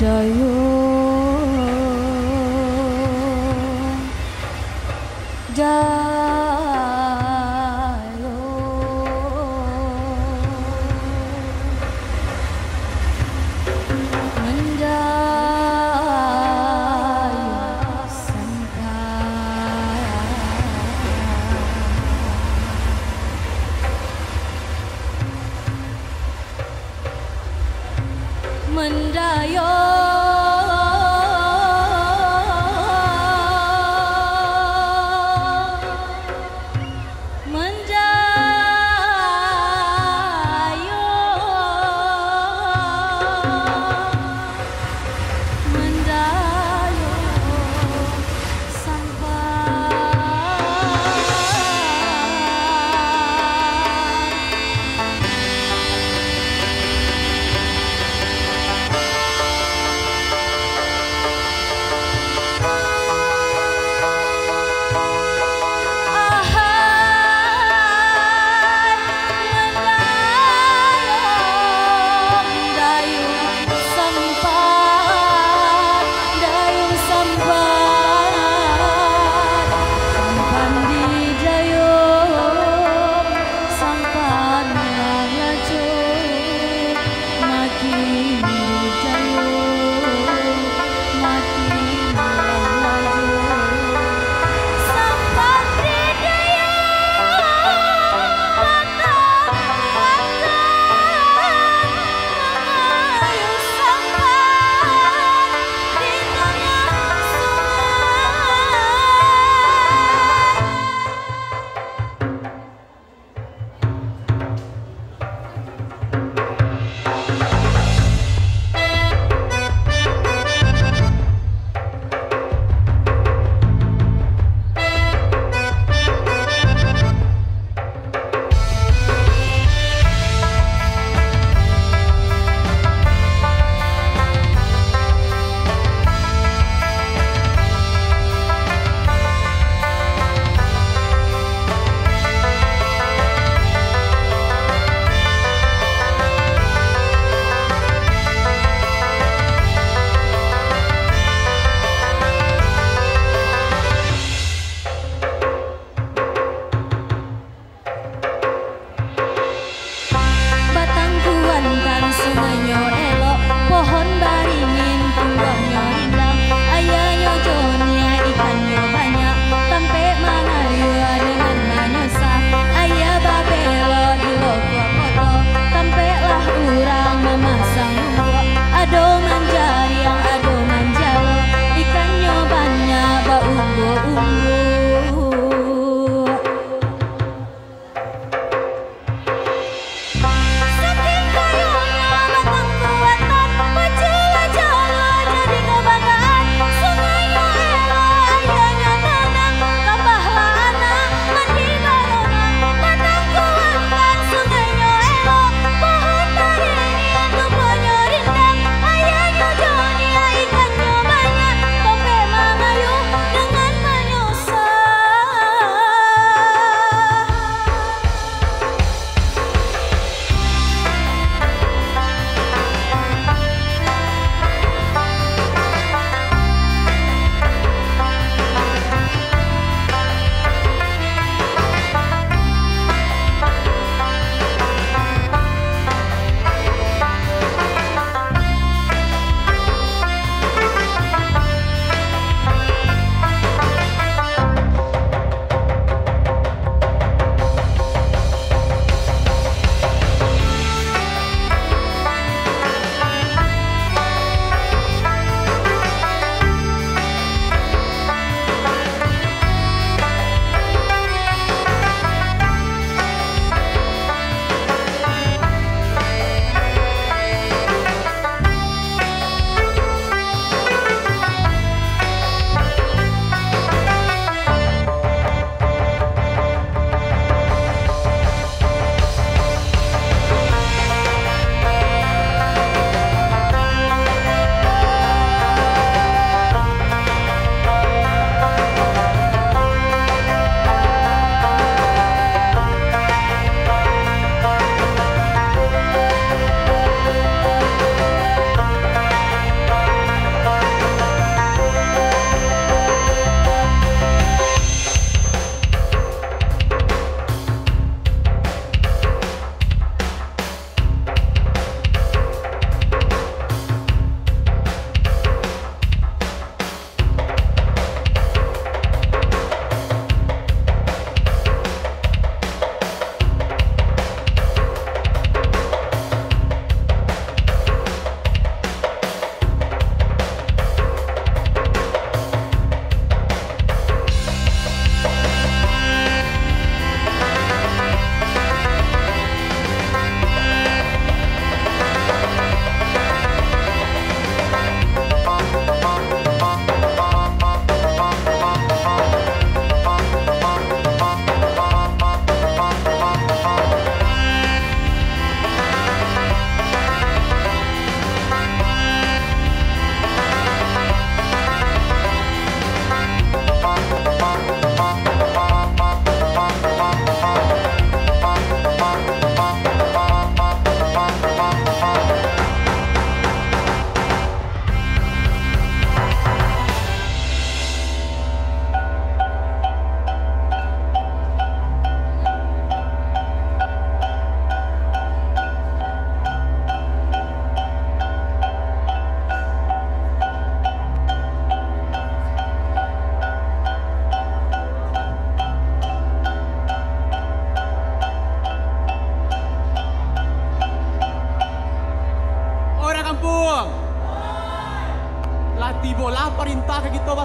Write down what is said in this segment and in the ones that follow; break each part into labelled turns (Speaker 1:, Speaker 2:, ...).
Speaker 1: Dayung mendayung sampai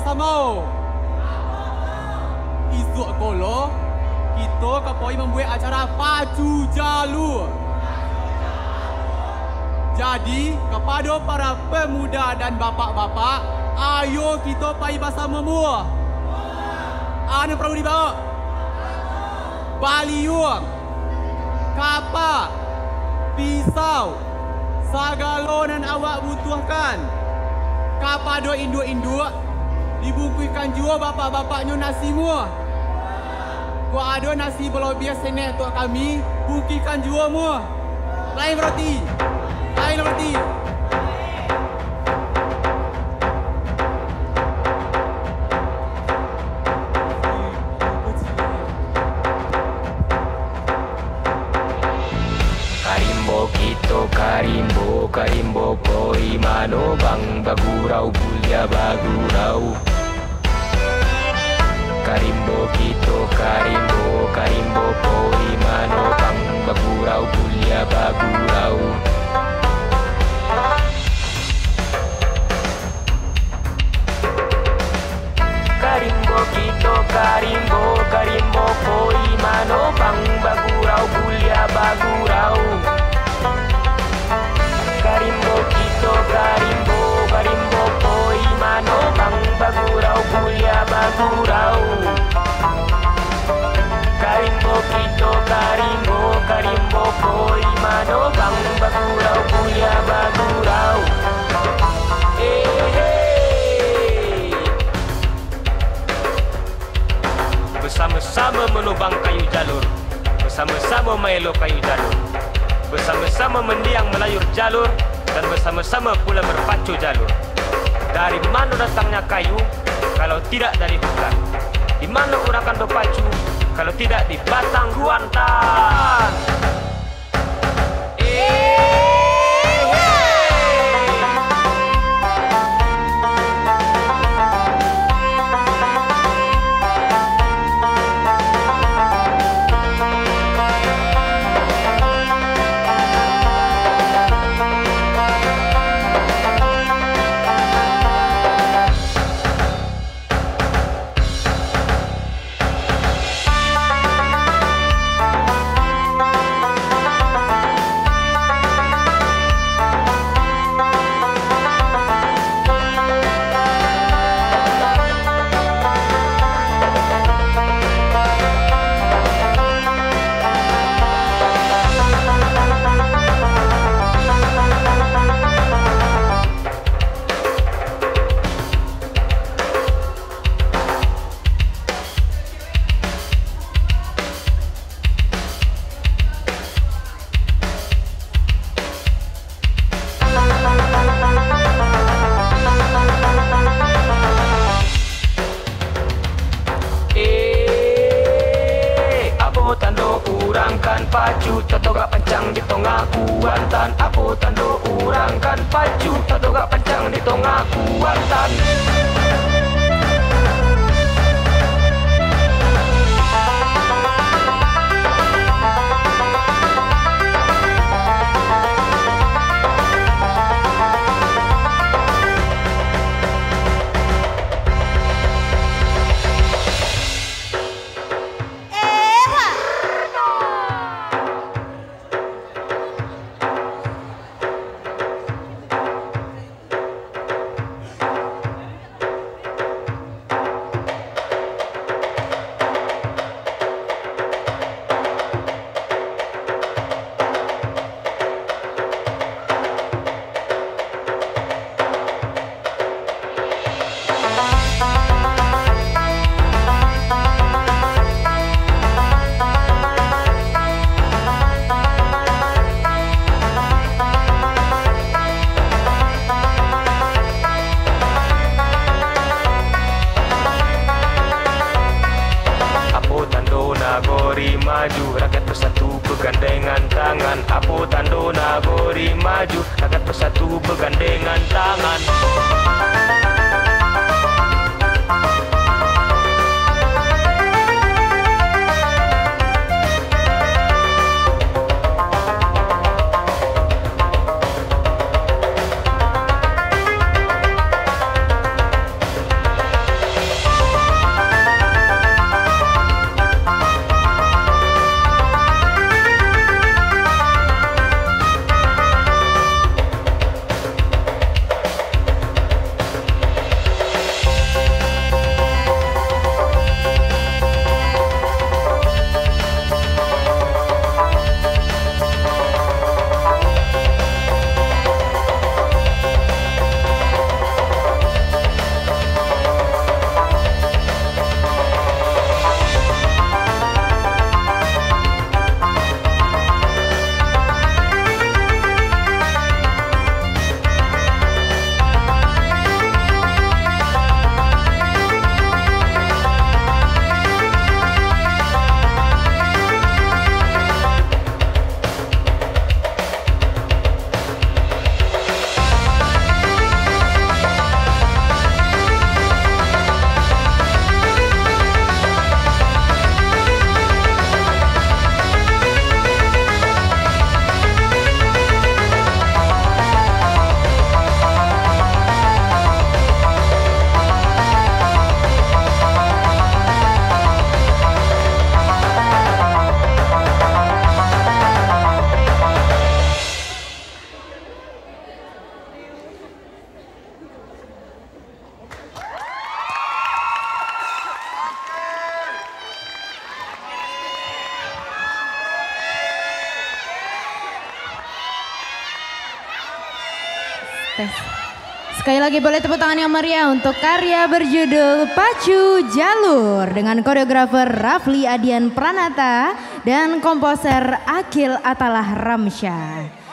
Speaker 1: bersama. Esok kolo kita kapoi membuat acara pacu jalur. Jadi kepada para pemuda dan bapak-bapak, ayo kita pai bersama mua. Ana perlu dibawa baliung, kapak, pisau, segala yang awak butuhkan. Kepada induk-induk dibungkuskan juga bapak-bapaknya nasi mua. Kau ada nasi berlebih seneh untuk kami, bungkikan juga mua. Lain roti. Lain roti.
Speaker 2: Karimbo kito karimbo, karimbo koi mano bang bagurau bulia bagurau. Karimbo kito karimbo, karimbo koi mano bang bagurau bulia bagurau. Karimbo kito karimbo, karimbo koi mano bang bagurau bulia bagurau. Karimbo kito karimbo, karimbo koi mano bang bagurau bulia bagurau. Karimbo kito karimbo, karimbo koi mano bang bagurau bulia bagurau. Bersama-sama menubang kayu jalur, bersama-sama melo kayu jalur, bersama-sama mendiang melayur jalur, dan bersama-sama pula berpacu jalur. Dari mana datangnya kayu kalau tidak dari hutan? Di mana orang akan berpacu kalau tidak di batang Kuantan? Pacu totoga pancang di tengah Kuantan. Apo tando urang kan pacu totoga pancang di tengah Kuantan. Nagori maju, rakyat bersatu bergandengan tangan. Apo tando Nagori maju, rakyat bersatu bergandengan tangan.
Speaker 3: Tes. Sekali lagi boleh tepuk tangan yang meriah untuk karya berjudul Pacu Jalur dengan koreografer Rafli Adian Pranata dan komposer Akil Atalah Ramsyah.